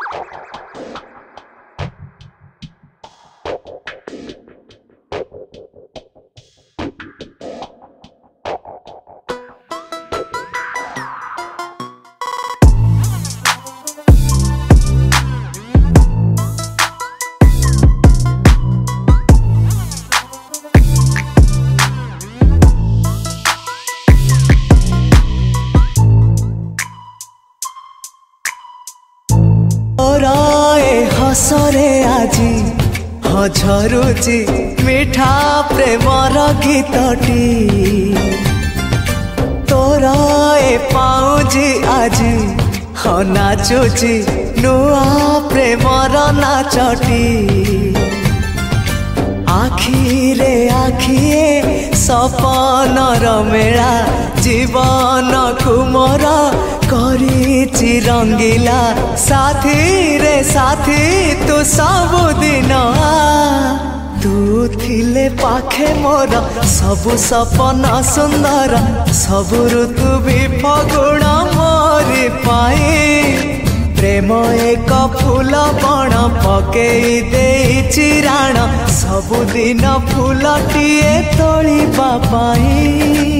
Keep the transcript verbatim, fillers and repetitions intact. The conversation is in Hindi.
हसरे आजी हझरुची मिठा प्रेमर गीतटी तोरा ए पाउजी आजी ह नाचुची नुआ प्रेमर नाचटी आखिरे आखिए सपनर मेला जीवन कुमर करिछि रंगीला साथी रे साथी तू सबुदिन तू थिले पाखे मोर सबु सपन सुंदर सबु ऋतु भी फगुण मोरी पाई प्रेम एक फूल बण पकई देइछि राण सबुदिन फूलटिए तोलिबा पाई।